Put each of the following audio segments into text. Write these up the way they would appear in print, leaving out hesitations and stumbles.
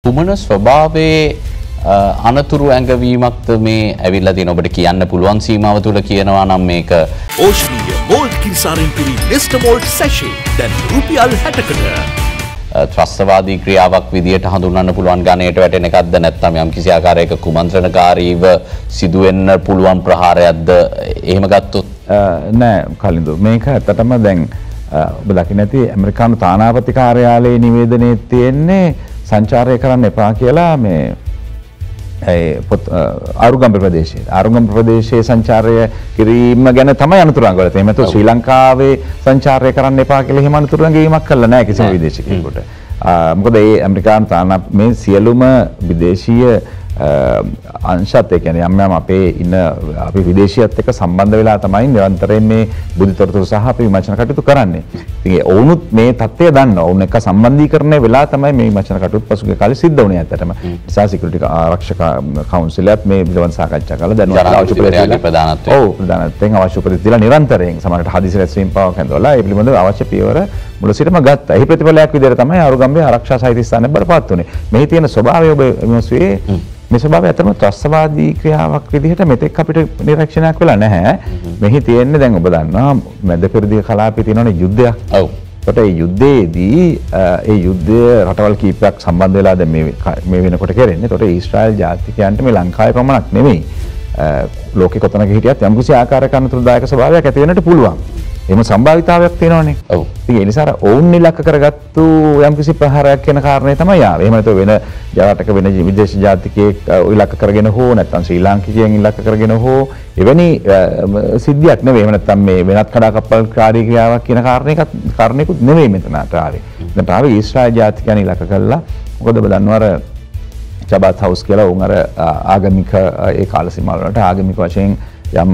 කුමන ස්වභාවයේ අනතුරු ඇඟවීමක්ද මේ ඇවිල්ලා තියෙන ඔබට කියන්න පුළුවන් සීමාව තුල කියනවා නම් මේක ඕෂනීය මෝල්ට් කිරිසාරෙන් පිරි නෙස්ටා මෝල්ට් සැෂේ දැන් රුපියල් 60කට ත්‍රස්තවාදී ක්‍රියාවක් විදියට හඳුන්වන්න පුළුවන් ගණයට වැටෙන එකක්ද නැත්නම් යම් කිසි ආකාරයක කුමන්ත්‍රණකාරීව සිදුවෙන්න පුළුවන් ප්‍රහාරයක්ද එහෙම ගත්තොත් නෑ කලින්ද මේක ඇත්තටම දැන් ඔබ දකින්න ඇති ඇමරිකානු තානාපති කාර්යාලයේ නිවේදනයේ තියෙන්නේ සංචාරය කරන්න එපා කියලා මේ ආරුගම්බ ප්‍රදේශයේ සංචාරය කිරීම ගැන තමයි අනුතරංග වල තියෙන්නේ. එමෙතන ශ්‍රී ලංකාවේ සංචාරය කරන්න එපා කියලා එහෙම අනුතරංග ගීමක් කළා නැහැ කිසිම විදේශිකයෙකුට. මොකද මේ ඇමරිකානු තානා මේ සියලුම විදේශීය අංශත් ඒ කියන්නේ යම් අපේ ඉන්න අපි විදේශියත් එක්ක සම්බන්ධ වෙලා තමයි නිරන්තරයෙන් මේ බුද්ධිතොරතුරු සහ අපි විමර්ශන කටයුතු කරන්නේ. ඉතින් ඔවුනුත් මේ தත්ත්වය දන්නවා. ඔවුන් එක්ක සම්බන්ධීකරණය වෙලා තමයි මේ විමර්ශන කටයුතු පසුගිය කාලේ සිද්ධ වුණේ ඇත්තටම. නිසා සිකියුරිටි ආරක්ෂක කවුන්සිලයත් මේ පිළිබඳව සාකච්ඡා කළා. දැන් අවශ්‍ය ප්‍රධානත්වයෙන් ප්‍රධානත්වයෙන් අවශ්‍ය උපදෙස් දීලා නිරන්තරයෙන් සමහරට හදිසි රැස්වීම පවක් හඳවලා ඒ පිළිබඳව අවශ්‍ය පියවර මුල සිටම ගත්තා. එහි ප්‍රතිඵලයක් විදිහට තමයි ආරුගම්බේ ආරක්ෂා සහිත ස්ථානයේ බරපත් වුණේ. මෙහි තියෙන ස්වභාවය ඔබ විමසුවේ මේ ස්වභාවය අතරම ත්‍රස්තවාදී ක්‍රියාවක් විදිහට මෙතෙක් අපිට නිරීක්ෂණයක් වෙලා නැහැ. මෙහි තියෙන්නේ දැන් ඔබ දන්නවා මැද පෙරදිග කලාපයේ තියෙනවනේ යුද්ධයක්. ඔව්. ඒකට ඒ යුද්ධයේදී ඒ යුද්ධය රටවල් කීපයක් සම්බන්ධ වෙලා දැන් මේ වෙනකොට කරන්නේ. ඒකට ඊශ්‍රායල් ජාතිකයන්ට මේ ලංකාවේ පමණක් නෙමෙයි ලෝකෙ කොතනක හිටියත් යම්කිසි ආකාරයක අනතුරුදායක ස්වභාවයක් ඇති වෙන්නට පුළුවන්. එහෙම සම්භාවිතාවයක් තියෙනවනේ. ඔව්. ඉතින් ඒ නිසා ඔවුන් ඉලක්ක කරගත්තු යම්කිසි ප්‍රහාරයක් වෙන කාරණේ තමයි ආවේ. එහෙම නැත්නම් වෙන ජාතක වෙන විදේශ ජාතිකයෙක් ඉලක්ක කරගෙන හෝ නැත්නම් ශ්‍රී ලාංකිකයන් ඉලක්ක කරගෙන හෝ එවැනි සිද්ධියක් නෙවෙයි. එහෙම නැත්නම් මේ වෙනත් කඩාකප්පල්කාරී ක්‍රියාවක් කියන කාරණේකුත් නෙවෙයි මෙතනට ආවේ. දැන් ආවේ ඊශ්‍රායල් ජාතිකයන් ඉලක්ක කළා. මොකද ඔබ දන්නවා අර චබාත් හවුස් කියලා උන් අර ආගමික ඒ කාල සීමාව වලට ආගමික වශයෙන් යම්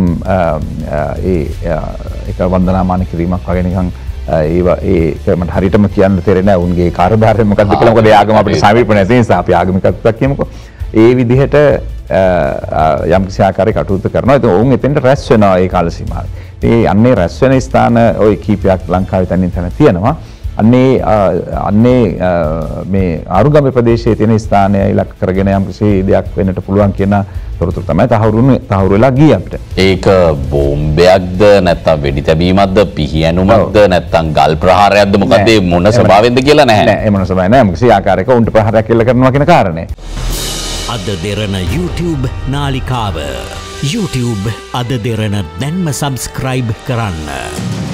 ඒක වන්දනාමාන කිරීමක් වගේ නිකන් ඒක මට හරියටම කියන්න තේරෙන්නේ නැහැ උන්ගේ කාර්යභාරය මොකක්ද කියලා. මොකද ඒ ආගම අපිට සමීප නැති නිසා අපි ආගමිකත්වයක් කියමුකෝ. ඒ විදිහට යම් කිසි ආකාරයක කටයුතු කරනවා. ඉතින් ඔවුන් එතෙන්ට රැස් වෙනවා ඒ කාල සීමාවේ. ඉතින් අන්නේ රැස් වෙන ස්ථාන ওই කීපයක් ලංකාවේ තනින් තන තියෙනවා. අන්නේ මේ ආරුගම්බේ ප්‍රදේශයේ තියෙන ස්ථානය ඉලක්ක කරගෙන යම් කිසි දෙයක් වෙන්නට පුළුවන් කියන තොරතුරු තමයි තහවුරු වෙලා ගියේ අපිට. ඒක බෝම්බයක්ද නැත්නම් වෙඩි තැබීමක්ද පිහියනුමක්ද නැත්නම් ගල් ප්‍රහාරයක්ද මොකද මොන ස්වභාවයෙන්ද කියලා නැහැ. නෑ ඒ මොන ස්වභාවය නෑ. කිසි ආකාරයක උන්ට ප්‍රහාරයක් එල්ල කරනවා කියන කාරණේ. අද දෙරණ YouTube නාලිකාව YouTube අද දෙරණ දැන්ම subscribe කරන්න.